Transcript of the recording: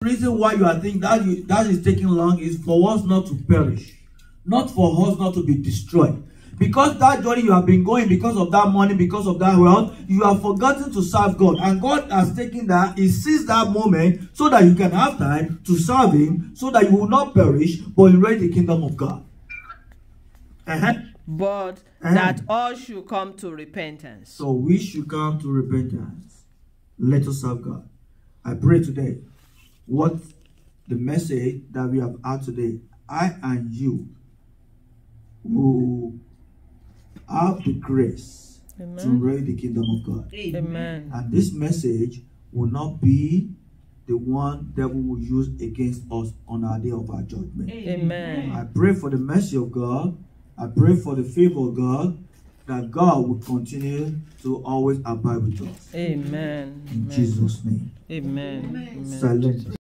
The reason why you are thinking that is taking long is for us not to perish, not for us not to be destroyed. Because that journey you have been going, because of that money, because of that wealth, you have forgotten to serve God. And God has taken that, He sees that moment so that you can have time to serve Him, so that you will not perish, but inherit the kingdom of God. But that all should come to repentance. So we should come to repentance. Let us serve God. I pray today, what the message that we have had today, I and you will have the grace to inherit the kingdom of God. Amen. And this message will not be the one devil will use against us on our day of our judgment. Amen. I pray for the mercy of God. I pray for the favor of God, that God will continue to always abide with us. Amen. In Jesus' name. Amen. Silent.